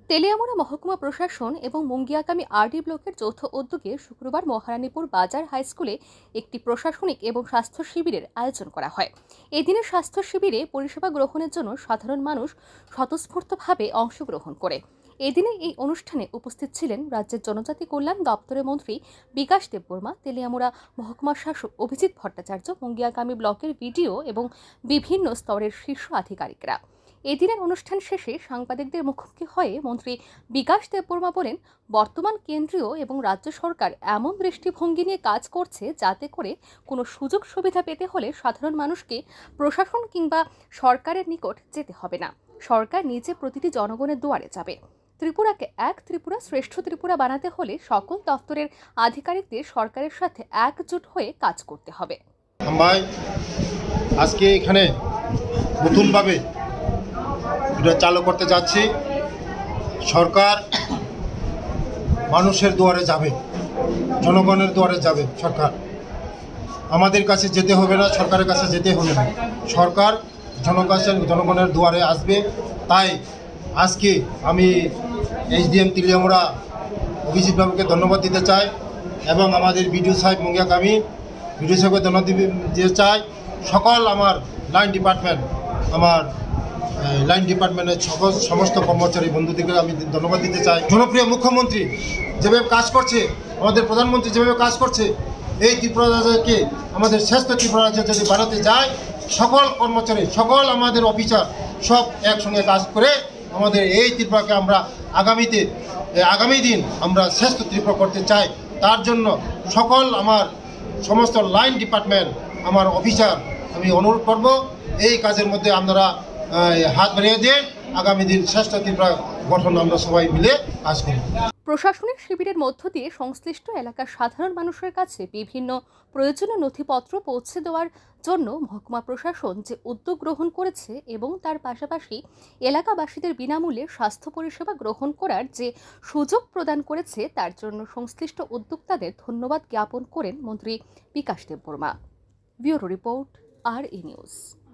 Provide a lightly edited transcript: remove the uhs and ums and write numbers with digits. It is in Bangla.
তেলিয়ামুড়া মহকুমা প্রশাসন এবং মুঙ্গিয়াকামী আরডি ব্লকের যৌথ উদ্যোগে শুক্রবার মহারানীপুর বাজার হাইস্কুলে একটি প্রশাসনিক এবং স্বাস্থ্য শিবিরের আয়োজন করা হয়। এদিনের স্বাস্থ্য শিবিরে পরিষেবা গ্রহণের জন্য সাধারণ মানুষ স্বতঃস্ফূর্তভাবে অংশগ্রহণ করে। এদিনে এই অনুষ্ঠানে উপস্থিত ছিলেন রাজ্যের জনজাতি কল্যাণ দপ্তরের মন্ত্রী বিকাশ দেববর্মা, তেলিয়ামুড়া মহকুমা শাসক অভিজিৎ ভট্টাচার্য, মুঙ্গিয়াকামী ব্লকের ভিডিও এবং বিভিন্ন স্তরের শীর্ষ আধিকারিকরা। এদিনের অনুষ্ঠান শেষে সাংবাদিকদের মুখোমুখি হয়ে মন্ত্রী বিকাশ দেববর্মা বলেন, বর্তমান কেন্দ্রীয় এবং রাজ্য সরকার এমন দৃষ্টিভঙ্গি নিয়ে কাজ করছে যাতে করে কোনো সুযোগ সুবিধা পেতে হলে সাধারণ মানুষকে প্রশাসন কিংবা সরকারের নিকট যেতে হবে না। সরকার নিজে প্রতিটি জনগণের দুয়ারে যাবে। ত্রিপুরাকে এক ত্রিপুরা শ্রেষ্ঠ ত্রিপুরা বানাতে হলে সকল দপ্তরের আধিকারিকদের সরকারের সাথে একজোট হয়ে কাজ করতে হবে। আজকে এখানে নতুনভাবে এটা চালু করতে যাচ্ছি। সরকার মানুষের দুয়ারে যাবে, জনগণের দুয়ারে যাবে। সরকার আমাদের কাছে যেতে হবে না, সরকারের কাছে যেতে হবে না, সরকার জনগণের দুয়ারে আসবে। তাই আজকে আমি SDM তেলিয়ামুড়া অভিজিৎ বাবুকে ধন্যবাদ দিতে চাই এবং আমাদের বিডিও সাহেব মুঙ্গিয়াকামী বিডিও সাহেবকে ধন্যবাদ দিতে চাই। সকল আমার লাইন ডিপার্টমেন্টের সমস্ত কর্মচারী বন্ধুদেরকে আমি ধন্যবাদ দিতে চাই। জনপ্রিয় মুখ্যমন্ত্রী যেভাবে কাজ করছে, আমাদের প্রধানমন্ত্রী যেভাবে কাজ করছে, এই ত্রিপুরা রাজ্যকে আমাদের শ্রেষ্ঠ ত্রিপুরা রাজ্য যদি বানাতে যায়, সকল কর্মচারী, সকল আমাদের অফিসার সব একসঙ্গে কাজ করে আমাদের এই ত্রিপুরাকে আমরা আগামী দিন আমরা শ্রেষ্ঠ ত্রিপুরা করতে চাই। তার জন্য আমার সমস্ত লাইন ডিপার্টমেন্ট, আমার অফিসার আমি অনুরোধ করব, এই কাজের মধ্যে আপনারা হাত বাড়িয়ে দিয়ে আগামী দিন শ্রেষ্ঠ ত্রিপুরা গঠন আমরা সবাই মিলে কাজ করি। প্রশাসনিক শিবিরের মধ্য দিয়ে সংশ্লিষ্ট এলাকার সাধারণ মানুষের কাছে বিভিন্ন প্রয়োজনীয় নথিপত্র পৌঁছে দেওয়ার জন্য মহকুমা প্রশাসন যে উদ্যোগ গ্রহণ করেছে এবং তার পাশাপাশি এলাকাবাসীদের বিনামূল্যে স্বাস্থ্য পরিষেবা গ্রহণ করার যে সুযোগ প্রদান করেছে, তার জন্য সংশ্লিষ্ট উদ্যোক্তাদের ধন্যবাদ জ্ঞাপন করেন মন্ত্রী Bikash Debbarma. Bureau report, RE news.